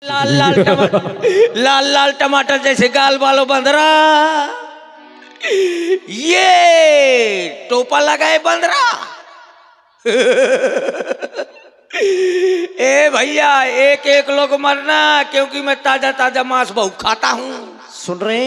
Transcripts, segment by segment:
लाल लाल टमाटर जैसे गाल वालों बंदरा, ये टोपा लगाए बंदरा। ए भैया एक एक लोग मरना, क्योंकि मैं ताजा ताजा मांस बहुत खाता हूँ। सुन रहे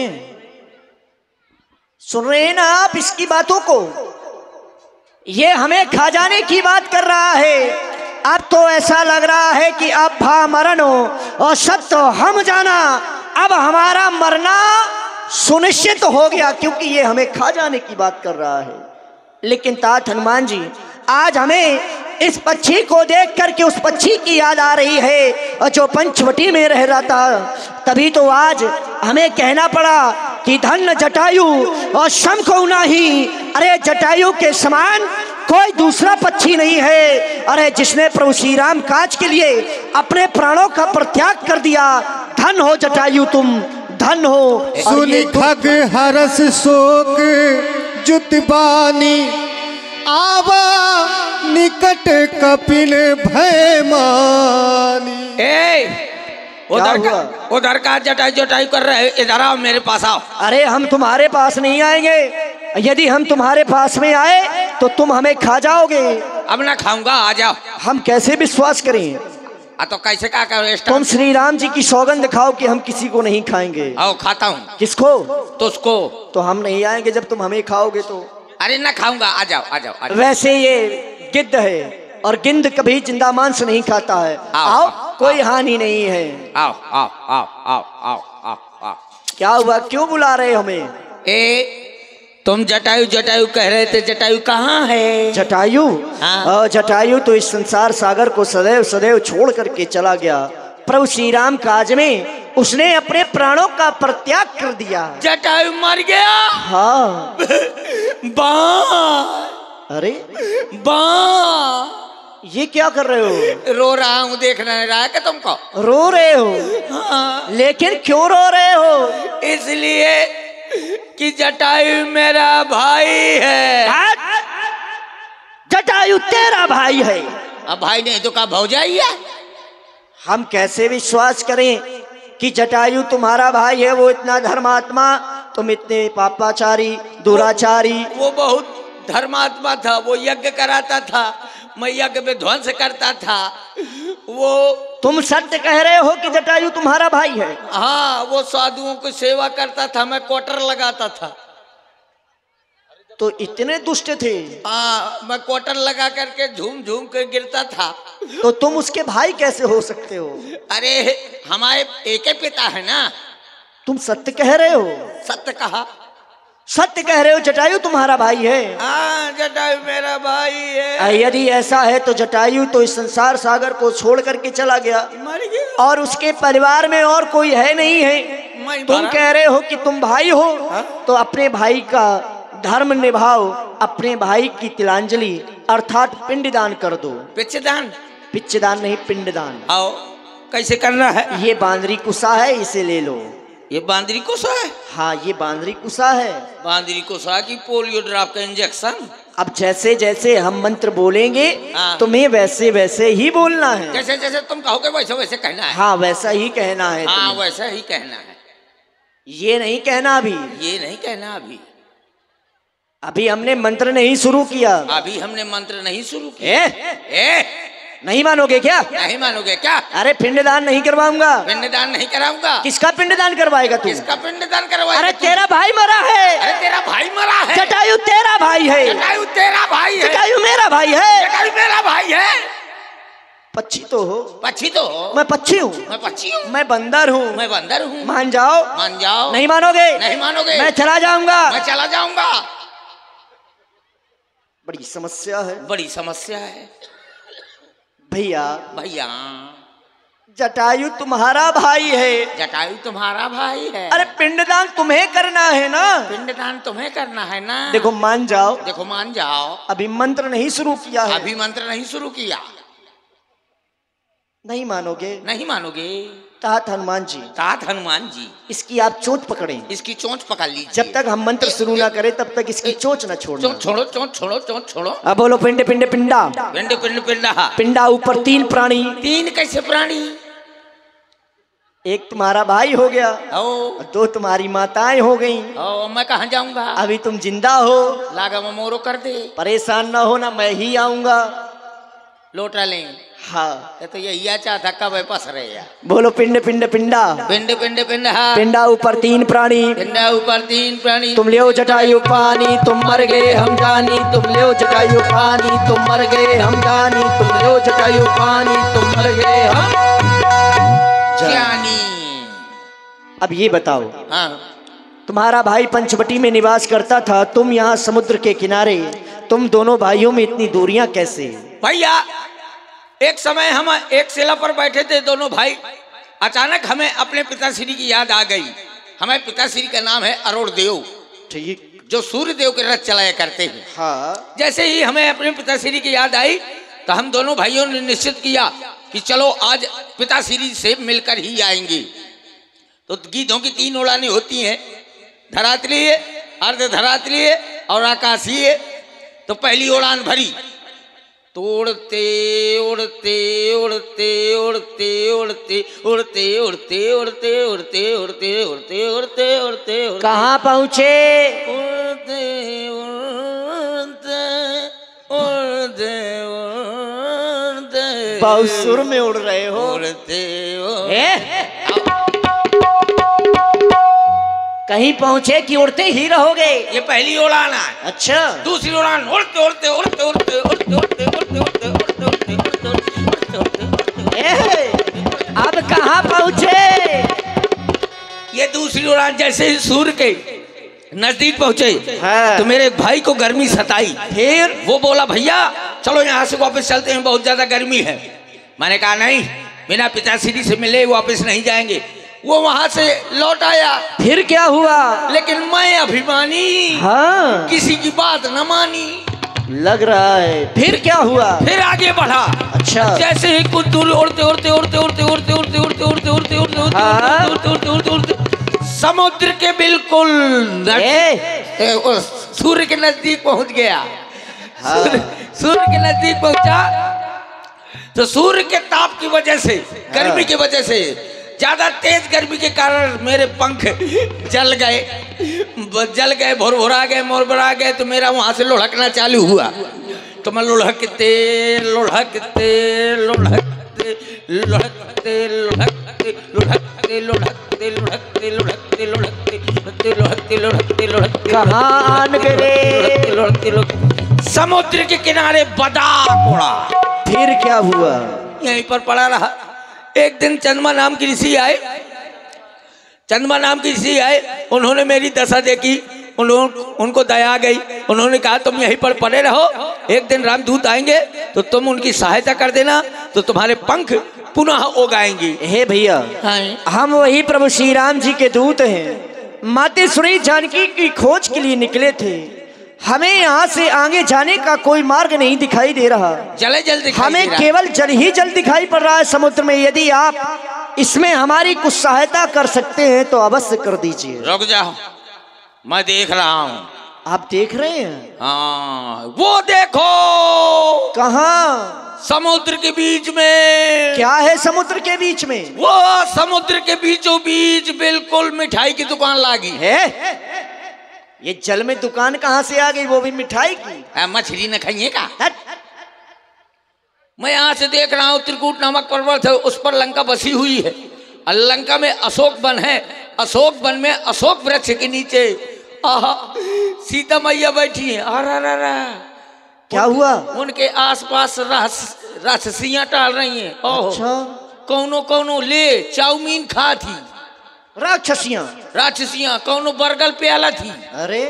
हैं ना आप इसकी बातों को? ये हमें खा जाने की बात कर रहा है। अब तो ऐसा लग रहा है कि अब भा मरण हो और सत्य हम जाना। अब हमारा मरना सुनिश्चित हो गया, क्योंकि ये हमें खा जाने की बात कर रहा है। लेकिन तात हनुमान जी, आज हमें इस पक्षी को देख करके उस पक्षी की याद आ रही है, और जो पंचवटी में रह रहा था। तभी तो आज हमें कहना पड़ा कि धन्य जटायु और शंखो नाही। अरे जटायु के समान कोई दूसरा पक्षी नहीं है। अरे जिसने प्रभु श्री राम काज के लिए अपने प्राणों का परित्याग कर दिया। धन हो जटायु, तुम धन हो। सुनि खग हरस शोक जुतबानी, आवा निकट कपिल भय मानी। उधर का जटायु जटायु कर रहे, इधर आओ, मेरे पास आओ। अरे हम तुम्हारे पास नहीं आएंगे। यदि हम तुम्हारे पास में आए तो तुम हमें खा जाओगे। अब ना खाऊंगा, आ जाओ। हम कैसे विश्वास करें? तो कैसे क्या करो? तुम श्री राम जी की सौगंध दिखाओ कि हम किसी को नहीं खाएंगे। आओ, खाता हूँ। किसको? तो उसको। तो हम नहीं आएंगे जब तुम हमें खाओगे तो। अरे ना खाऊंगा, आ जाओ आ जाओ, आ जाओ। वैसे ये गिद्ध है और गिद्ध कभी जिंदा मांस नहीं खाता है। आओ, कोई हानि नहीं है। आओ आओ आओ आओ आओ आओ आओ। क्या हुआ, क्यों बुला रहे हमें? तुम जटायु जटायु कह रहे थे, जटायु कहाँ है? जटायु? हाँ। जटायु तो इस संसार सागर को सदैव सदैव छोड़ करके चला गया। प्रभु श्री राम काज में उसने अपने प्राणों का परित्याग कर दिया। जटायु मर गया? हाँ। बा। अरे बा, ये क्या कर रहे हो? रो रहा हूँ, देख नहीं रहा है कि तुमको? रो रहे हो? हाँ। लेकिन क्यों रो रहे हो? इसलिए कि जटायु मेरा भाई है। जटायु तेरा भाई है? अब भाई नहीं तो क्या भौजाई है? हम कैसे विश्वास करें कि जटायु तुम्हारा भाई है? वो इतना धर्मात्मा, तुम इतने पापाचारी दुराचारी। वो बहुत धर्मात्मा था, वो यज्ञ कराता था, मैं यज्ञ में ध्वंस करता था। वो तुम सत्य कह रहे हो कि जटायु तुम्हारा भाई है? हाँ, वो साधुओं की सेवा करता था, मैं क्वार्टर लगाता था। तो इतने दुष्ट थे? हाँ, मैं क्वार्टर लगा करके झूम झूम कर गिरता था। तो तुम उसके भाई कैसे हो सकते हो? अरे हमारे एक ही पिता है ना। तुम सत्य कह रहे हो? सत्य कहा। सत्य कह रहे हो, जटायु तुम्हारा भाई है? हाँ, जटायु मेरा भाई है। यदि ऐसा है तो जटायु तो इस संसार सागर को छोड़ करके चला गया, मर गया, और उसके परिवार में और कोई है नहीं है। तुम कह रहे हो कि तुम भाई हो। हा? तो अपने भाई का धर्म निभाओ, अपने भाई की तिलांजलि अर्थात पिंडदान कर दो। पिंडदान? पिंडदान नहीं, पिंडदान। आओ, कैसे करना है? ये बांदरी कुसा है, इसे ले लो। ये बांदरी कुसा है? हाँ, ये बांदरी कुसा है। बांदरी कुसा की पोलियो ड्रॉप का इंजेक्शन। अब जैसे जैसे हम मंत्र बोलेंगे तुम्हें वैसे वैसे ही बोलना है। जैसे जैसे तुम कहोगे वैसे वैसे कहना है। हाँ, वैसा ही कहना है। हाँ, वैसा ही कहना है। ये नहीं कहना अभी। ये नहीं कहना अभी। अभी हमने मंत्र नहीं शुरू किया। अभी हमने मंत्र नहीं शुरू किया। नहीं मानोगे क्या? नहीं मानोगे क्या? अरे पिंडदान नहीं करवाऊंगा। पिंडदान नहीं कराऊंगा। किसका पिंडदान करवाएगा तू? किसका पिंडदान करवाएगा? अरे तेरा भाई मरा है। अरे तेरा भाई मरा है। जटायु तेरा भाई है। जटायु तेरा भाई है। जटायु मेरा भाई है। जटायु मेरा भाई है। पक्षी तो हो। पक्षी तो हो। मैं पक्षी हूँ। मैं पक्षी हूँ। मैं बंदर हूँ। मैं बंदर हूँ। मान जाओ। मान जाओ। नहीं मानोगे? नहीं मानोगे। मैं चला जाऊंगा। मैं चला जाऊंगा। बड़ी समस्या है। बड़ी समस्या है भैया। भैया, जटायु तुम्हारा भाई है। जटायु तुम्हारा भाई है। अरे पिंडदान तुम्हें करना है ना। पिंडदान तुम्हें करना है ना। देखो मान जाओ। देखो मान जाओ। अभी मंत्र नहीं शुरू किया है। अभी मंत्र नहीं शुरू किया। नहीं मानोगे? नहीं मानोगे। तात हनुमान जी। तात हनुमान जी, इसकी आप चोंच पकड़ें। इसकी चोंच पकड़ लीजिए। जब तक हम मंत्र शुरू ना करें तब तक इसकी चोंच ना छोड़ना। छोड़ो चोंच छोड़ो, चोंच छोड़ो। अब बोलो पिंड पिंड पिंडा। पिंड पिंड पिंडा। पिंडा ऊपर 3 प्राणी। 3 कैसे प्राणी? एक तुम्हारा भाई हो गया, ओ दो तुम्हारी माताएं हो गई। ओ मैं कहाँ जाऊंगा? अभी तुम जिंदा हो, लागा मैं मोरो कर दे। परेशान ना होना, मैं ही आऊंगा। लोटा लें। हाँ, ये तो यही चाहता कब है पस रहे यार। बोलो पिंड पिंड पिंडा। पिंड पिंड पिंड हाँ। पिंडा ऊपर तीन प्राणी, पिंडा ऊपर तीन प्राणी। तुम ले जटायु पानी, तुम मर गए हम जानी। तुम ले जटायु पानी, तुम मर गए हम जानी। तुम ले जटायु पानी, तुम मर गए हम जानी। अब ये बताओ, हाँ। तुम्हारा भाई पंचवटी में निवास करता था, तुम यहाँ समुद्र के किनारे, तुम दोनों भाइयों में इतनी दूरियां कैसे? भैया एक समय हम एक शिला पर बैठे थे दोनों भाई, अचानक हमें अपने पिताश्री की याद आ गई। हमारे पिताश्री का नाम है अरुण देव, ठीक, जो सूर्य देव के रथ चलाया करते हैं। हाँ। जैसे ही हमें अपने पिताश्री की याद आई तो हम दोनों भाइयों ने निश्चित किया कि चलो आज पिताश्री से मिलकर ही आएंगे। तो गीतों की 3 उड़ानें होती हैं, धरातलीय, अर्धधरातलीय और आकाशीय। तो पहली उड़ान भरी तो उड़ते उड़ते उड़ते उड़ते उड़ते उड़ते उड़ते उड़ते उड़ते उड़ते उड़ते उड़ते उड़ते कहाँ पहुँचे? उड़ते उड़ते उड़ते उड़ते बहुत सुर में उड़ रहे हो। उड़ते कहीं पहुँचे कि उड़ते ही रहोगे? ये पहली उड़ान है। अच्छा, दूसरी उड़ान उड़ते उड़ते उड़ते उड़ते उड़ते उड़ते उड़ते उड़ते उड़ते उड़ते उड़ते उड़ते उड़ते। अब कहाँ पहुँचे? ये दूसरी उड़ान जैसे ही सूर्य के नजदीक पहुंचे हाँ। तो मेरे भाई को गर्मी सताई। फिर वो बोला भैया चलो यहाँ से वापस चलते हैं, बहुत ज्यादा गर्मी है। मैंने कहा नहीं, बिना पिताश्री से मिले वापस नहीं जाएंगे। वो वहां से लौट आया। फिर क्या हुआ? लेकिन मैं अभिमानी, हाँ, किसी की बात न मानी। लग रहा है। फिर क्या हुआ? फिर आगे बढ़ा। अच्छा, जैसे ही कुछ दूर उड़ते उड़ते उड़ते उड़ते उड़ते उड़ते उड़ते उड़ते उड़ते उड़ते हाँ। उड़ते उड़ते उड़ते उड़ते समुद्र के बिल्कुल सूर्य के नजदीक पहुंच गया। सूर्य के नजदीक पहुंचा तो सूर्य के ताप की वजह से, गर्मी की वजह से, ज्यादा तेज गर्मी के कारण मेरे पंख जल गए, भुरभुरा गए, मोरबरा गए। तो मेरा वहां से लुढ़कना चालू हुआ। तो मैं लुढ़कते लुढ़कते लुढ़कते लुढ़कते लुढ़कते लुढ़कते लुढ़कते लुढ़कते लुढ़कते लुढ़कते लुढ़कते लुढ़कते लुढ़कते कहाँ आन गए? लुढ़कते समुद्र के किनारे बदाक उड़ा। फिर क्या हुआ? यहीं पर पड़ा रहा। एक दिन चंद्रमा नाम की ऋषि आए। चंद्रमा नाम की ऋषि आए, उन्होंने मेरी दशा देखी, उनको दया आ गई। उन्होंने कहा तुम यहीं पर पड़े रहो, एक दिन रामदूत आएंगे तो तुम उनकी सहायता कर देना, तो तुम्हारे पंख पुनः उगाएंगे। हे भैया, हम वही प्रभु श्री राम जी के दूत हैं। माता श्री जानकी की खोज के लिए निकले थे। हमें यहाँ से आगे जाने का कोई मार्ग नहीं दिखाई दे रहा। जल दिखाई हमें दे रहा। केवल जल ही जल दिखाई पड़ रहा है समुद्र में। यदि आप इसमें हमारी कुछ सहायता कर सकते हैं तो अवश्य कर दीजिए। रुक जाओ, मैं देख रहा हूँ। आप देख रहे हैं? हाँ, वो देखो। कहाँ? समुद्र के बीच में। क्या है समुद्र के बीच में? वो समुद्र के बीचों बीच बिल्कुल मिठाई की दुकान लागी है। ये जल में दुकान कहाँ से आ गई, वो भी मिठाई की? मछली न खाइए का? मैं यहाँ से देख रहा हूँ, त्रिकूट नामक पर्वत है, उस पर लंका बसी हुई है। और लंका में अशोक वन है। अशोक वन में अशोक वृक्ष के नीचे आहा सीता मैया बैठी है। अरे क्या हुआ? उनके आसपास राक्षसियां टहल रही हैं। अच्छा, कौनो ले चाउमीन खा थी। राक्षसियां कौनो बर्गर प्याला थी। अरे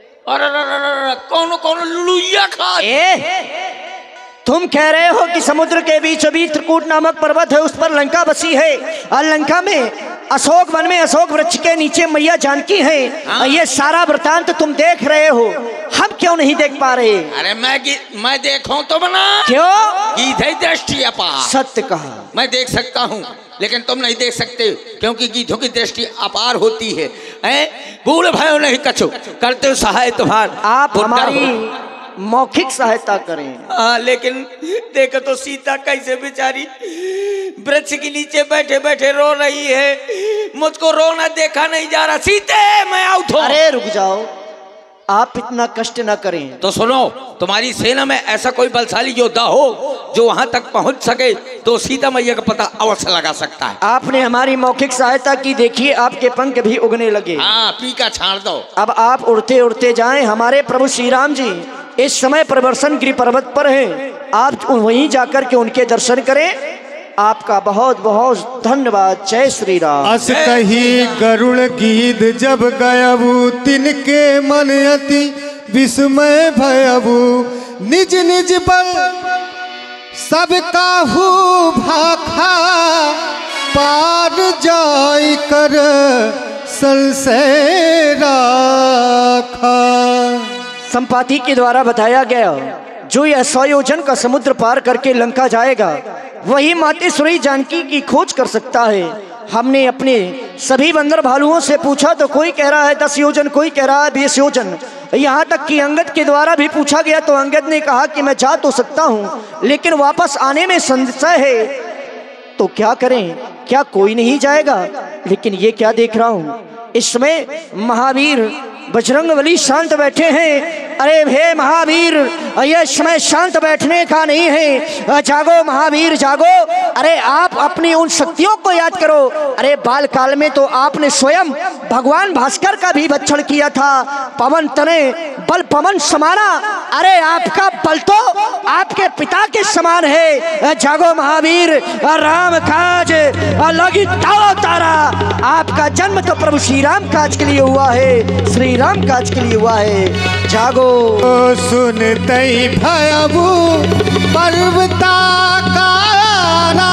कौनो लुइया खा थी। तुम कह रहे हो कि समुद्र के बीचों बीच त्रिकूट नामक पर्वत है, उस पर लंका बसी है, और लंका में अशोक वन में अशोक वृक्ष के नीचे मैया जानकी है। और ये सारा वृतांत तुम देख रहे हो, हम क्यों नहीं देख पा रहे? अरे मैं देखूं तो बना। क्यों? गीधई दृष्टि अपार। सत्य कहा। मैं देख सकता हूँ लेकिन तुम नहीं देख सकते, क्योंकि गीधों की दृष्टि अपार होती है। बूढ़ भयो नहीं कछो करते हो सहाय तुम्हार। आप हमारी मौखिक सहायता करें। हाँ, लेकिन देखो तो सीता कैसे बेचारी वृक्ष के नीचे बैठे बैठे रो रही है, मुझको रोना देखा नहीं जा रहा। सीते मैं आउट हूं। अरे रुक जाओ, आप इतना कष्ट ना करें। तो सुनो, तुम्हारी सेना में ऐसा कोई बलशाली योद्धा हो जो वहां तक पहुंच सके तो सीता मैया का पता अवश्य लगा सकता है। आपने हमारी मौखिक सहायता की, देखिए आपके पंख भी उगने लगे। हाँ, पीका छाड़ दो। अब आप उड़ते उड़ते जाएं। हमारे प्रभु श्री राम जी इस समय प्रवर्सन गिरि पर्वत पर हैं, आप वहीं जाकर के उनके दर्शन करें। आपका बहुत बहुत धन्यवाद। जय श्री राम। अस कही गरुड़ गीत जब गयबू, तिनके मन अति विस्मय भयबू। निज निज बल सब काहू भाखा, पार जाय कर संशय राखा। संपाति के द्वारा बताया गया, जो यह 100 योजन का समुद्र पार करके लंका जाएगा वही मातेश्वरी जानकी की खोज कर सकता है। हमने अपने सभी बंदर भालुओं से पूछा तो कोई कह रहा है 10 योजन, कोई कह रहा है 20 योजन, यहाँ तक कि अंगद के द्वारा भी पूछा गया तो अंगद ने कहा कि मैं जा तो सकता हूँ लेकिन वापस आने में संशय है, तो क्या करें, क्या कोई नहीं जाएगा। लेकिन ये क्या देख रहा हूँ, इस समय महावीर बजरंगबली शांत बैठे हैं। अरे हे महावीर, यह समय शांत बैठने का नहीं है, जागो महावीर जागो। अरे आप अपनी उन शक्तियों को याद करो। अरे बाल काल में तो आपने स्वयं भगवान भास्कर का भी भक्षण किया था। पवन तने बल पवन समाना, अरे आपका बल तो आपके पिता के समान है। जागो महावीर, राम काज लगी तारा। आपका जन्म तो प्रभु श्री राम काज के लिए हुआ है, श्री राम काज के लिए हुआ है। जागो। सुनते भयबू पर्वता कारा।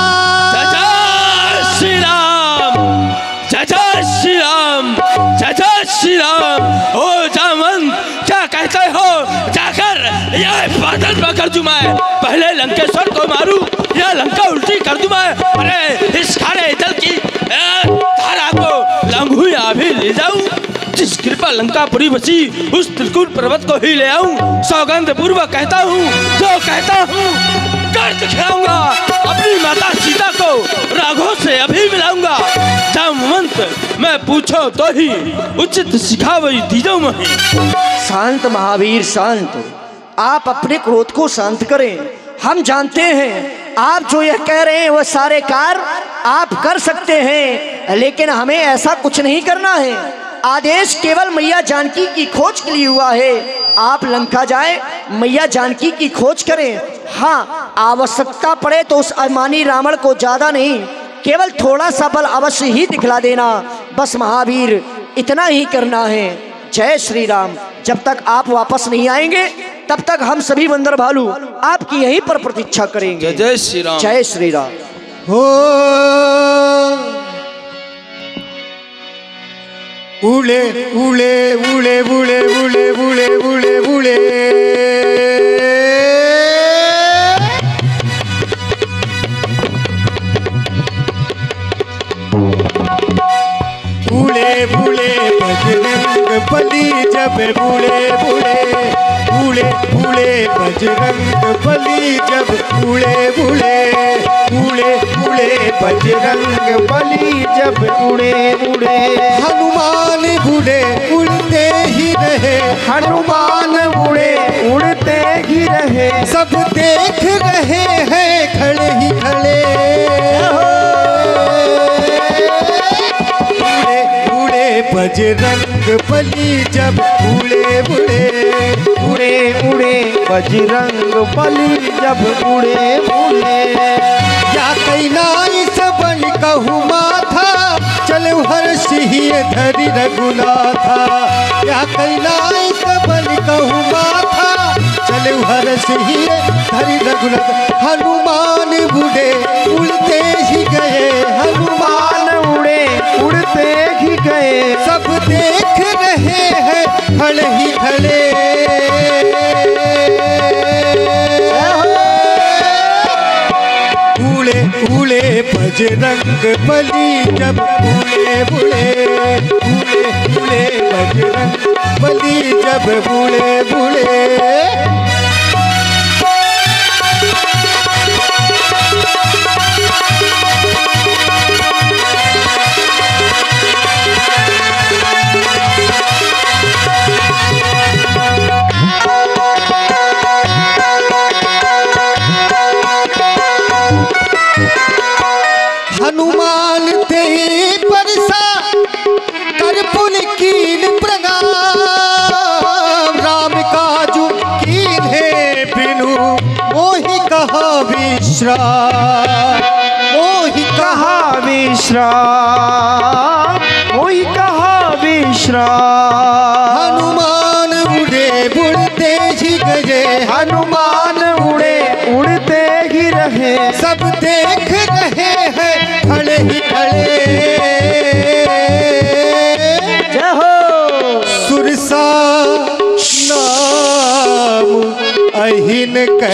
जय श्री राम, जय श्री राम, जय श्री राम। ओ जामन, क्या कहते हो? जाकर यह बादल पकड़ दूं मैं, पहले लंकेश्वर को मारूं या लंका उल्टी कर दूं मैं। अरे इस खारे जल की धारा को लंघूं या भी ले जाऊं, जिस कृपा लंकापुरी बची उस त्रिकूट पर्वत को ही ले आऊं। सौगंध पूर्वक कहता हूँ, जो कहता हूँ कर दिखाऊंगा। अपनी माता सीता को राघव से अभी मिलाऊंगा। जामवंत, मैं पूछो तो ही उचित सिखावई दीजो मही। शांत महावीर शांत, आप अपने क्रोध को शांत करें। हम जानते हैं आप जो यह कह रहे हैं वह सारे कार्य आप कर सकते हैं, लेकिन हमें ऐसा कुछ नहीं करना है। आदेश केवल मैया जानकी की खोज के लिए हुआ है। आप लंका जाएं, मैया जानकी की खोज करें। हाँ, आवश्यकता पड़े तो उस अभिमानी रावण को ज्यादा नहीं, केवल थोड़ा सा बल अवश्य ही दिखला देना, बस महावीर इतना ही करना है। जय श्री राम। जब तक आप वापस नहीं आएंगे तब तक हम सभी बंदर भालू आपकी यहीं पर प्रतीक्षा करेंगे। जय श्री राम। जय श्री राम। हो उड़े उड़े उड़े उड़े उड़े उड़े उड़े उड़े उड़े उड़े बजरंग बली जब उड़े उड़े उड़े उड़े बजरंग बली जब उड़े उड़े उड़े उड़े बजरंग बली जब उड़े उड़े। हनुमान उड़े उड़ते ही रहे, हनुमान उड़े उड़ते ही रहे, सब देख रहे हैं खड़े ही खड़े। उड़े उड़े बजरंग बली जब उड़े उड़े उड़े उड़े बजरंग बली जब उड़े उड़े। या कैलाई सबन कहूँ माथा, चले हर सिंह धरि रघुनाथा। या कैलाई सबन कहूँ माथा, चले हर सिंह धरि रघुनाथ। हनुमान उड़े उड़ते ही गए, हनुमान उड़े उड़ते ही गए, सब देख रहे हैं खड़े ही खड़े। उड़े उड़े बजरंग बली जब उड़े उड़े उड़े उड़े बजरंग बली जब उड़े उड़े। वही कहा विश्राम। हनुमान उड़े उड़ते ही गए, हनुमान उड़े उड़ते ही रहे, सब देख रहे हैं खड़े ही खड़े। जय हो। सुरसा नाम अहिन के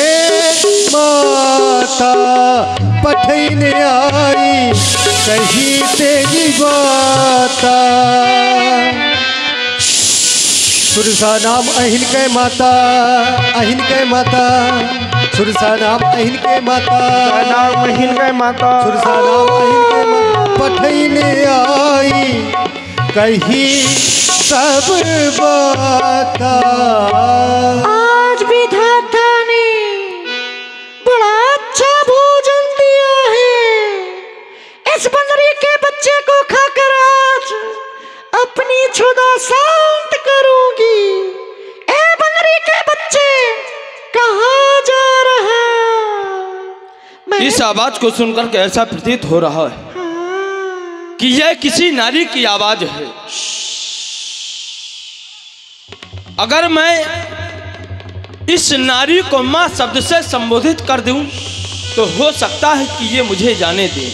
माता, पठन आई कही तेरी बाता। सुरसा नाम अहिन के माता, अहिन के माता, सुरसा नाम अहिन के माता, नाम महीन गए माता, सुरसा नाम अहिन के माता, पठन आई कही सब बाता। आज विधाता ने बड़ा अच्छा भोजन दिया है। इस बंदरी के बच्चे को खाकर आज अपनी क्षुधा शांत करूंगी। ए बंदरी के बच्चे कहाँ जा रहा? इस आवाज को सुनकर के ऐसा प्रतीत हो रहा है कि यह किसी नारी की आवाज है। अगर मैं इस नारी को मां शब्द से संबोधित कर दूं तो हो सकता है कि ये मुझे जाने दे।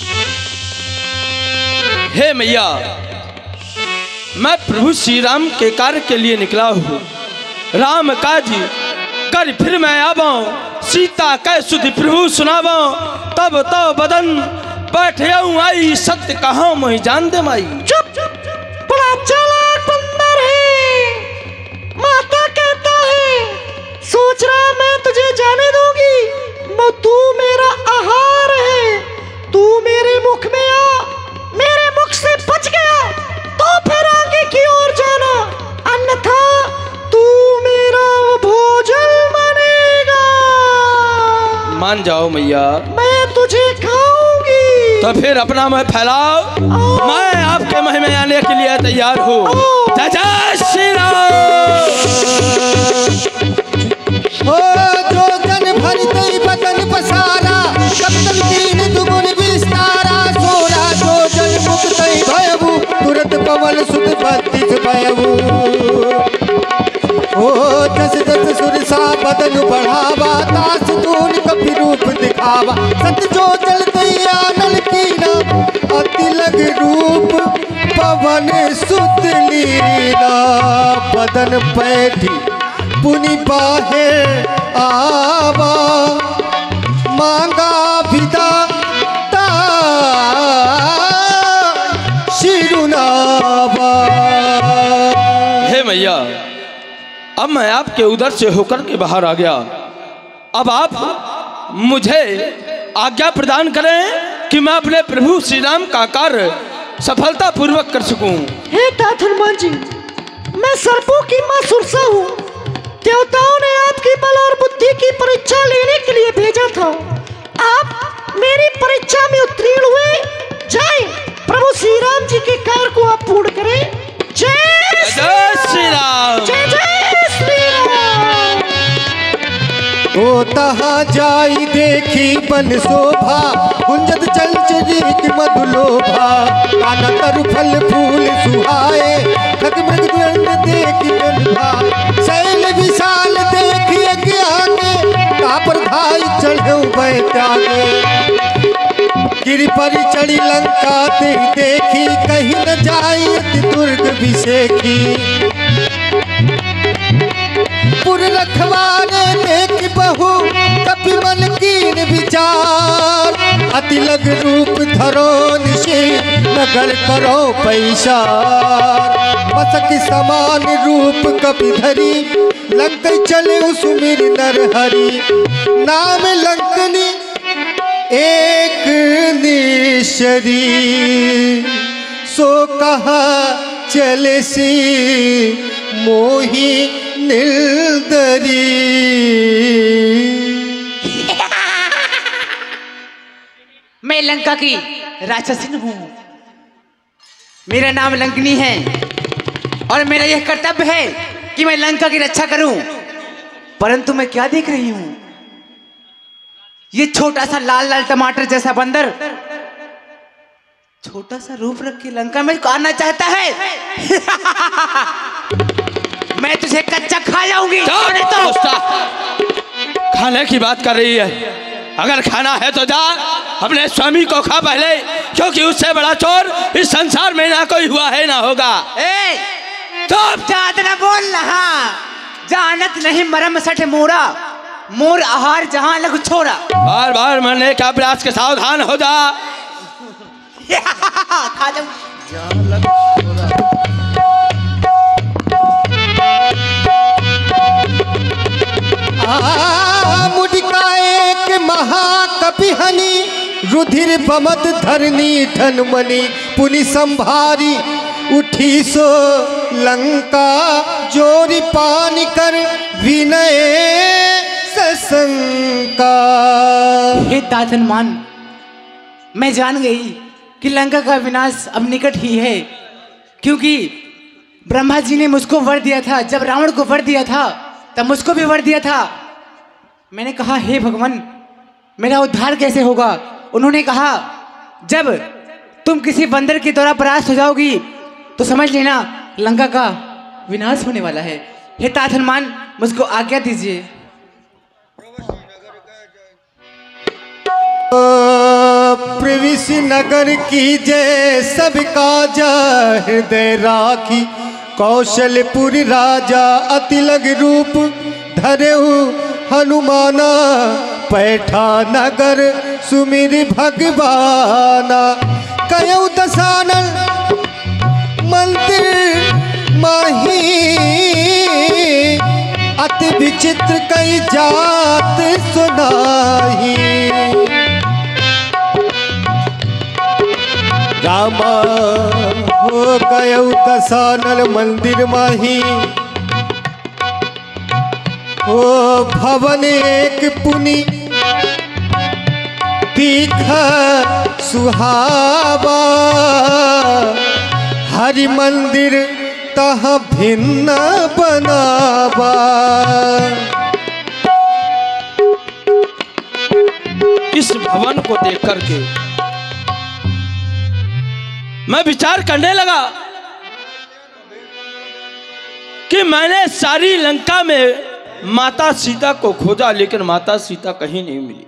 हे मैया, मैं प्रभु श्री राम के कार्य के लिए निकला हूँ। राम काज कर फिर मैं आवाऊं, सीता कै सुधि प्रभु सुनावाऊं। तब तो बदन बैठे आई, सत्य कहाँ मैं जान दे माई। चुप, बड़ा चालाक बंदर है। माता कहता है, सोच रहा मैं तुझे जाने दूंगी। तू मेरा आहार है, तू मेरे मुख में आ, मेरे मुख से बच गया तो फिर आगे की ओर जाना, अन्यथा तू मेरा भोजन बनेगा। मान जाओ मैया, मैं तुझे खाऊंगी। तो फिर अपना मुँह फैलाओ, मैं आपके महल में आने के लिए तैयार हूँ। जय जय श्री राम। ओ जो जन भरते बदन पसारा, कप्तन तीन दुगुन विस्तारा। सोरा जो जन मुक्त भयभु, तुरंत पवन सुत बत्तीस भयभु। ओ जस जस सुरसा बदन बढ़ावा, दास दून कपि रूप दिखावा। सत जो जलते आनल कीना, अति लग रूप पवन सुत लीना। बदन पैठी पुनि बाहे आवा, मांगा विदाता शिरुनावा। हे मैया, अब मैं आपके उधर से होकर के बाहर आ गया। अब आप मुझे आज्ञा प्रदान करें कि मैं अपने प्रभु श्री राम का कार्य सफलता पूर्वक कर सकूं। हे तात हनुमान जी, मैं सर्पों की मां सुरसा हूँ। देवताओं ने आपकी बल और बुद्धि की परीक्षा लेने के लिए भेजा था। आप मेरी परीक्षा में उत्तीर्ण हुए। जाएं, प्रभु श्री राम जी के कार्य को आप पूर्ण करें। जय श्री राम। जय जय श्री राम। ओ तहाँ जाई देखी बन शोभा, गुंजत चंचरीक मधुलोभा। काना तरु फल फूल सुहाए, खग मृग द्वंद देखी बलभा। शैल विशाल देखी आगे, तापर धाई चढ़े बैठागे। गिरि पर चढ़ी लंका ते देखी, कहीं न जाई अति दुर्ग विषेखी। पुर रखवारे देख बहू, कपि मन कीन विचार। अति लग रूप धरो निशि, नगर करो पैसार। मसक समान रूप कपि धरी, लंक चले सुमिर नर हरि। नाम लंकनी एक निशरी, सो कहा चले सी मोही निर्दरी। मैं लंका की राक्षसी हूँ। मेरा नाम लंकनी है और मेरा यह कर्तव्य है कि मैं लंका की रक्षा करूं। परंतु मैं क्या देख रही हूं? ये छोटा सा लाल लाल टमाटर जैसा बंदर छोटा सा रूप रख के लंका में आना चाहता है? मैं तुझे कच्चा खा जाऊंगी। खाने की बात कर रही है, अगर खाना है तो जा अपने स्वामी को खा पहले, क्योंकि उससे बड़ा चोर इस संसार में ना कोई हुआ है ना होगा। तो ज्यादा बोल रहा, जानत नहीं मरम सठ मोरा, मोर आहार जहां लग छोरा। बार बार मरने का प्रयास के सावधान हो जा। खा जाऊं। मुडिका एक महाकपि हनि, रुधिर बमत धरनी धनमणि, पुनि संभारी उठी सो लंका, जोरी पानी कर विनय सशंका। हे दातन मान, मैं जान गई कि लंका का विनाश अब निकट ही है, क्योंकि ब्रह्मा जी ने मुझको वर दिया था। जब रावण को वर दिया था तब मुझको भी वर दिया था। मैंने कहा हे भगवान, मेरा उद्धार कैसे होगा? उन्होंने कहा जब तुम किसी बंदर के द्वारा परास्त हो जाओगी तो समझ लेना लंका का विनाश होने वाला है। हे तात हनुमान, मुझको आज्ञा दीजिए। प्रविशि नगर की जय सब काजा, हृदय राखी कौशलपुर राजा, अति लग रूप धरेहु हनुमाना, पैठा नगर सुमिर भगवाना। कयौ दसानन मंदिर माही, अति विचित्र कई जात सुनाही। रामा हो गयौ दसानन मंदिर माही, ओ भवन एक पुनि दीख सुहावा, हरि मंदिर तह भिन्न बनावा। इस भवन को देख करके मैं विचार करने लगा कि मैंने सारी लंका में माता सीता को खोजा, लेकिन माता सीता कहीं नहीं मिली।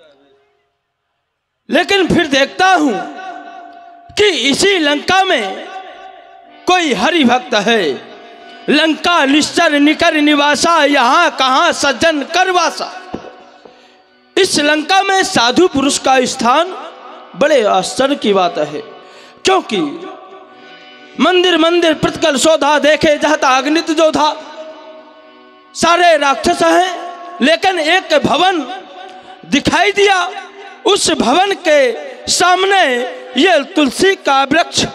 लेकिन फिर देखता हूं कि इसी लंका में कोई हरि भक्त है। लंका निश्चर निकर निवासा, यहां कहां सज्जन करवासा। इस लंका में साधु पुरुष का स्थान बड़े आश्चर्य की बात है, क्योंकि मंदिर मंदिर प्रतिकल शोधा, देखे जाता अग्नित जोधा। सारे राक्षस हैं, लेकिन एक भवन दिखाई दिया। उस भवन के सामने ये तुलसी का वृक्ष,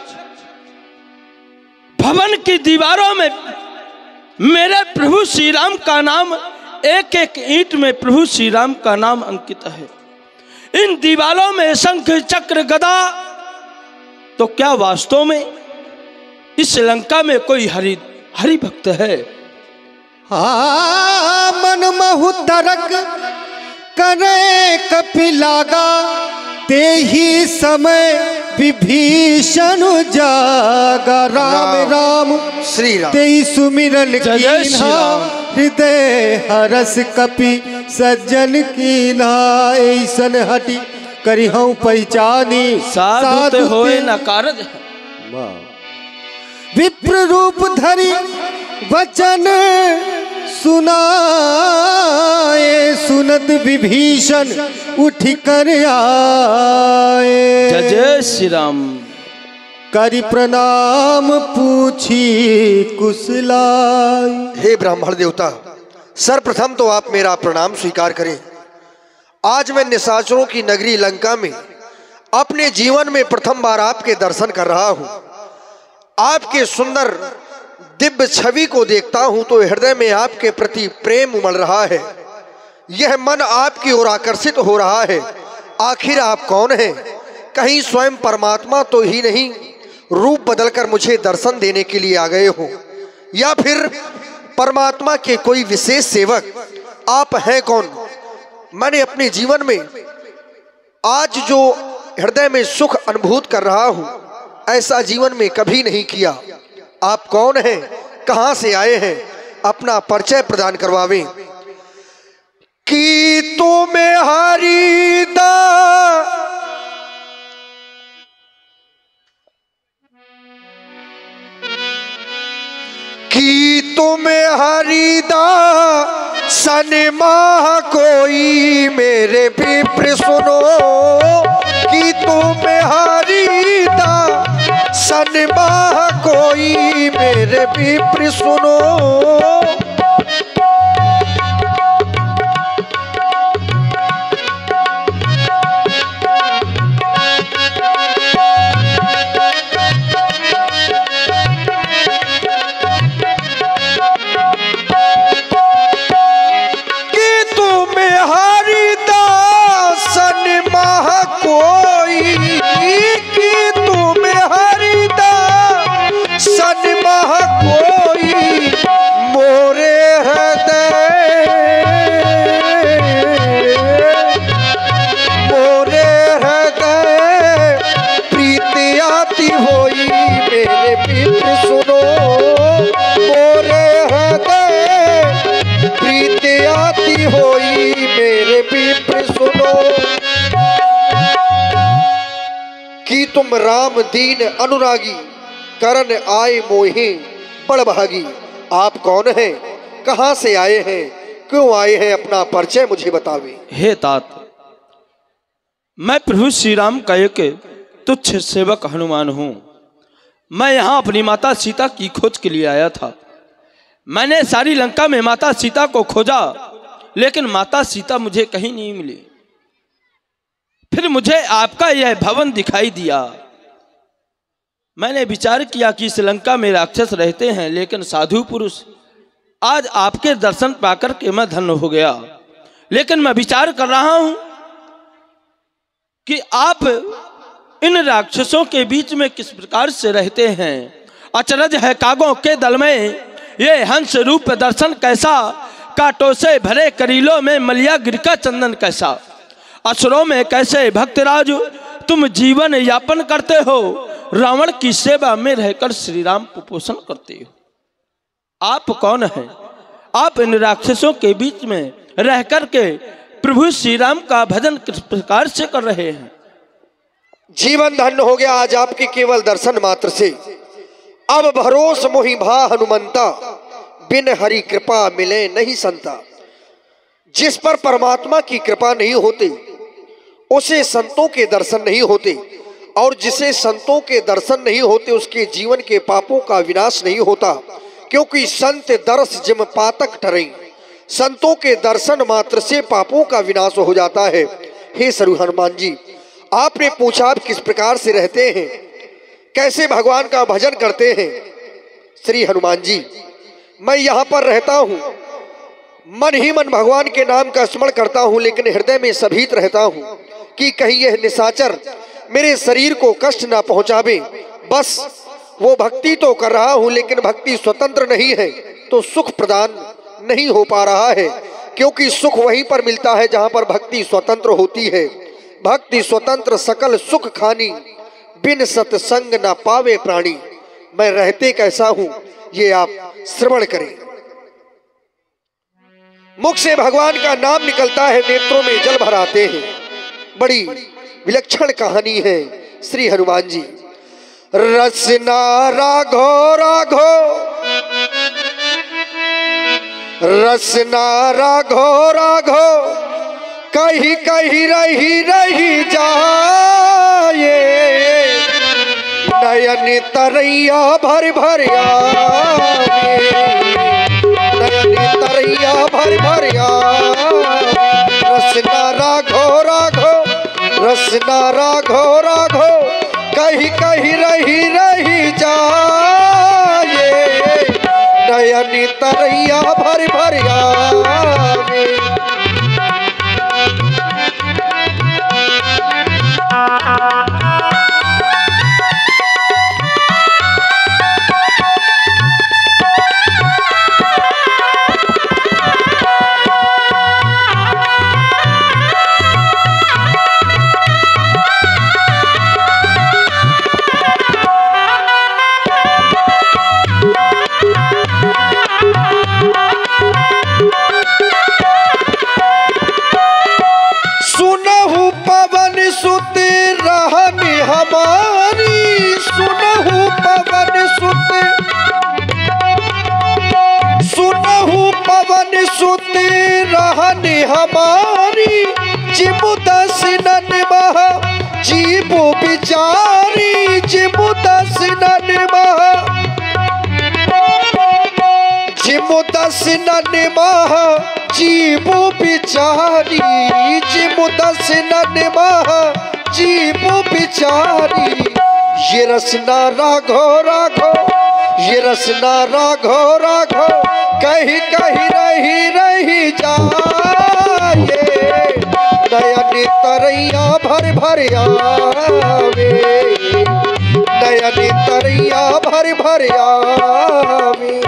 भवन की दीवारों में मेरे प्रभु श्री राम का नाम, एक एक ईंट में प्रभु श्री राम का नाम अंकित है। इन दीवारों में शंख चक्र गदा। तो क्या वास्तव में इस लंका में कोई हरि भक्त है? मन महु तरक करे कपिलागा, ते ही समय विभीषण जागा। राम राम श्री राम ते सुमिरन कीन्हा, हृदय हरस कपि सज्जन कीन्हा। ऐसन हटि करिहु पहचानी, साधु होए न कारज। विप्र रूप धरि वचन सुनाए, सुनत विभीषण उठ कर आए। जय श्री राम। करि प्रणाम पूछी कुशलाई। हे ब्राह्मण देवता, सर्वप्रथम तो आप मेरा प्रणाम स्वीकार करें। आज मैं निशाचरों की नगरी लंका में अपने जीवन में प्रथम बार आपके दर्शन कर रहा हूं। आपके सुंदर दिव्य छवि को देखता हूं तो हृदय में आपके प्रति प्रेम उमड़ रहा है। यह मन आपकी ओर आकर्षित हो रहा है। आखिर आप कौन हैं? कहीं स्वयं परमात्मा तो ही नहीं, रूप बदलकर मुझे दर्शन देने के लिए आ गए हो, या फिर परमात्मा के कोई विशेष सेवक? आप हैं कौन? मैंने अपने जीवन में आज जो हृदय में सुख अनुभूत कर रहा हूँ, ऐसा जीवन में कभी नहीं किया। आप कौन हैं, कहां से आए हैं, अपना परिचय प्रदान करवावें। कि तुम्हें हरिदा कि तुम्हें हरिदा सनमा कोई मेरे विप्र सुनो। कि तुम्हें हरिदा सनमा कोई मेरे विप्र सुनो। तुम राम दीन अनुरागी करण आए मोहे बड़ भागी। आप कौन हैं, कहां से आए हैं, क्यों आए हैं, अपना परिचय मुझे बतावे। हे तात, मैं प्रभु श्री राम का एक तुच्छ सेवक हनुमान हूँ। मैं यहाँ अपनी माता सीता की खोज के लिए आया था। मैंने सारी लंका में माता सीता को खोजा, लेकिन माता सीता मुझे कहीं नहीं मिली। फिर मुझे आपका यह भवन दिखाई दिया। मैंने विचार किया कि इस लंका में राक्षस रहते हैं, लेकिन साधु पुरुष। आज आपके दर्शन पाकर के मैं धन्य हो गया। लेकिन मैं विचार कर रहा हूं कि आप इन राक्षसों के बीच में किस प्रकार से रहते हैं। अचरज है कागों के दल में ये हंस रूप दर्शन कैसा। कांटों से भरे करीलों में मलिया गिर का चंदन कैसा। असुरों में कैसे भक्तराज तुम जीवन यापन करते हो। रावण की सेवा में रहकर श्री राम को पोषण करते हो। आप कौन हैं, आप इन राक्षसों के बीच में रह कर के प्रभु श्री राम का भजन किस प्रकार से कर रहे हैं। जीवन धन्य हो गया आज आपके केवल दर्शन मात्र से। अब भरोस मोहि भा हनुमंता बिन हरि कृपा मिले नहीं संता। जिस पर परमात्मा की कृपा नहीं होती उसे संतों के दर्शन नहीं होते, और जिसे संतों के दर्शन नहीं होते उसके जीवन के पापों का विनाश नहीं होता। क्योंकि संत दर्श जिम पातक ठरे। संतों के दर्शन मात्र से पापों का विनाश हो जाता है। हे सरु हनुमान जी, आपने पूछा आप किस प्रकार से रहते हैं, कैसे भगवान का भजन करते हैं। श्री हनुमान जी, मैं यहाँ पर रहता हूँ, मन ही मन भगवान के नाम का स्मरण करता हूँ, लेकिन हृदय में सभीत रहता हूँ कि कहीं यह निशाचर मेरे शरीर को कष्ट ना पहुँचावे। बस वो भक्ति तो कर रहा हूँ, लेकिन भक्ति स्वतंत्र नहीं है तो सुख प्रदान नहीं हो पा रहा है। क्योंकि सुख वहीं पर मिलता है जहाँ पर भक्ति स्वतंत्र होती है। भक्ति स्वतंत्र सकल सुख खानी, बिन सत्संग ना पावे प्राणी। मैं रहते कैसा हूँ ये आप श्रवण करें। मुख से भगवान का नाम निकलता है, नेत्रों में जल भर आते हैं। बड़ी विलक्षण कहानी है श्री हनुमान जी। रसना राघो राघो, रसना राघो राघो, कहीं कहीं रही रही जाए। नयन तरैया भर भर आवे, नयन तरैया भर भर आवे। रसना राघो राघो, रसना राघो राघो, कहीं कहीं रही रही जाए। नयन तरैया भर भर आवे। बहन हमारी जिमु दस नन महा जीवो बिचारी जिमु दस नन महा जिमु दस नन महा जीवो बिचारी जिमु दस नन महा जीवो बिचारी। ये रसना राघो राघो ये रसना राघो राघो कहीं कहीं रही रही जाए नयन तरैया भर भर आवे नयन तरैया भर भर आवे।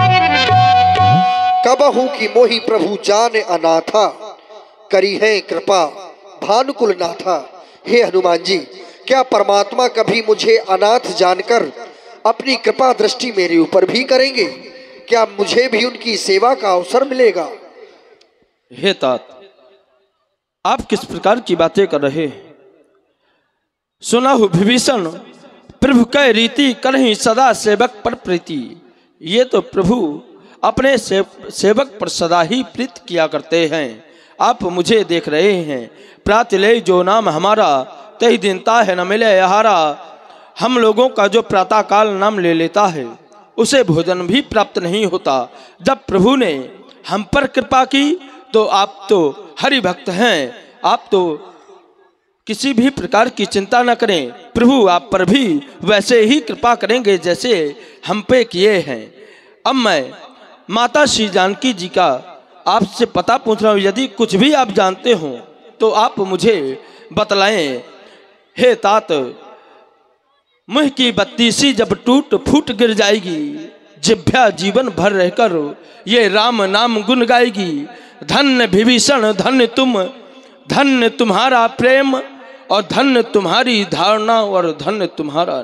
कबहू की मोही प्रभु जान अनाथा करी है कृपा भानुकुल नाथा। हे हनुमान जी, क्या परमात्मा कभी मुझे अनाथ जानकर अपनी कृपा दृष्टि मेरे ऊपर भी करेंगे? क्या मुझे भी उनकी सेवा का अवसर मिलेगा? हे तात, आप किस प्रकार की बातें कर रहे हैं? सुना हो विभीषण, प्रभु कह रीति करहि सदा सेवक पर प्रीति। ये तो प्रभु अपने सेवक पर सदा ही प्रीत किया करते हैं। आप मुझे देख रहे हैं, प्रात ले जो नाम हमारा तही दिनता है न मिले आहारा। हम लोगों का जो प्रातःकाल नाम ले लेता है उसे भोजन भी प्राप्त नहीं होता। जब प्रभु ने हम पर कृपा की तो आप तो हरि भक्त हैं, आप तो किसी भी प्रकार की चिंता न करें। प्रभु आप पर भी वैसे ही कृपा करेंगे जैसे हम पे किए हैं। अब मैं माता श्री जानकी जी का आपसे पता पूछ रहा हूँ। यदि कुछ भी आप जानते हो तो आप मुझे बतलाएं। हे तात, मुँह की बत्तीसी जब टूट फूट गिर जाएगी, जिभ्या जीवन भर रहकर ये राम नाम गुन गाएगी। धन्य विभीषण धन्य तुम, धन्य तुम्हारा प्रेम और धन्य तुम्हारी धारणा और धन्य तुम्हारा।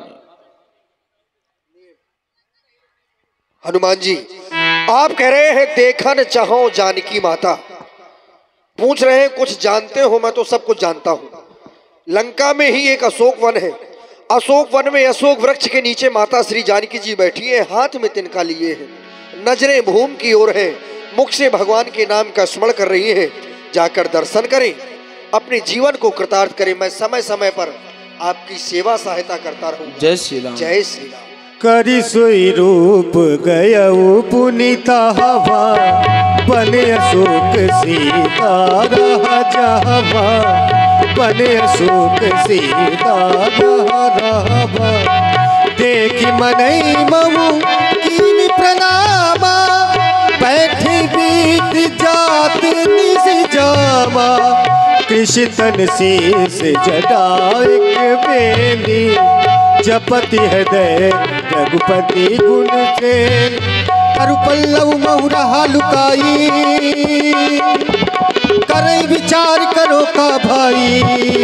हनुमान जी, आप कह रहे हैं देखन चाहो जानकी माता, पूछ रहे हैं कुछ जानते हो? मैं तो सब कुछ जानता हूँ। लंका में ही एक अशोक वन है। अशोक वन में अशोक वृक्ष के नीचे माता श्री जानकी जी बैठी है, हाथ में तिनका लिए हैं, नजरें भूमि की ओर है, मुख से भगवान के नाम का स्मरण कर रही है। जाकर दर्शन करें, अपने जीवन को कृतार्थ करें। मैं समय समय पर आपकी सेवा सहायता करता रहूँ। जय श्री राम। जय श्री राम। करी सोई रूप गयऊ पुनीता हवा बने अशोक सीता रहा जहवा बने अशोक सीता रहा देखी मनई मऊ कीन प्रणामा बैठी बीत जात निस जामा कृषि तन शीस जटाइक बेली जपति हृदय रघुपति गुण सेन करु पल्लव महुरा लुकाई करई विचार करो का भाई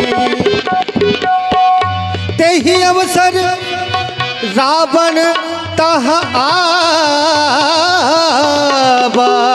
तेहि अवसर रावण तह आवा